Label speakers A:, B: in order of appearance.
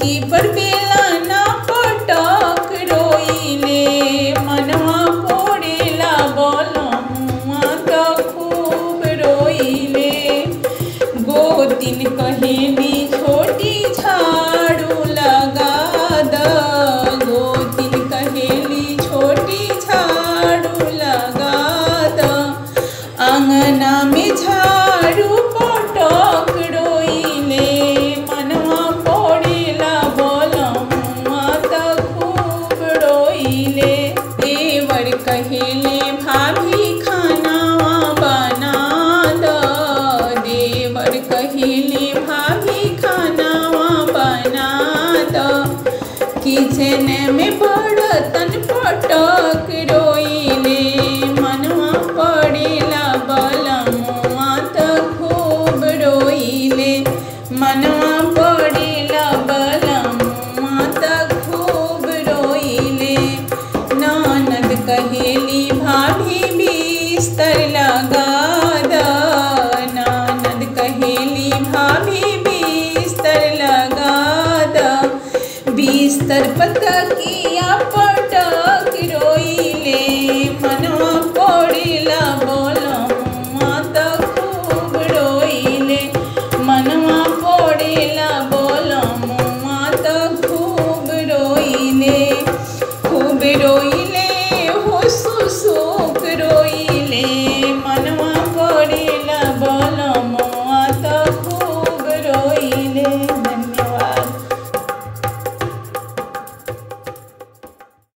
A: चौकी पर बेला ना पटक रोइले, मनवा पोड़ेला बलमुआ तो खूब रोइले। गोतिन कहेली छोटी झाड़ू लगा द, गोतिन कहेली छोटी झाड़ू लगा द। आंगना में झाड़ू पटक रोइले, मनवा पोड़ेला बलमुआ तो खूब रोइले। देवर कहेले भाभी खानावा बना द, देवर कहेले भाभी खानावा बना द। किचन में बर्तन पटक रोइले, मनवा पड़ेला बलमुआ तो खूब रोइले, मनवा पड़ेला बलमुआ तो खूब रोइले। ननद कहेली भाभी बिस्तर लगा द, ननद कहेली भाभी बिस्तर लगा द। बिस्तर पर तकिया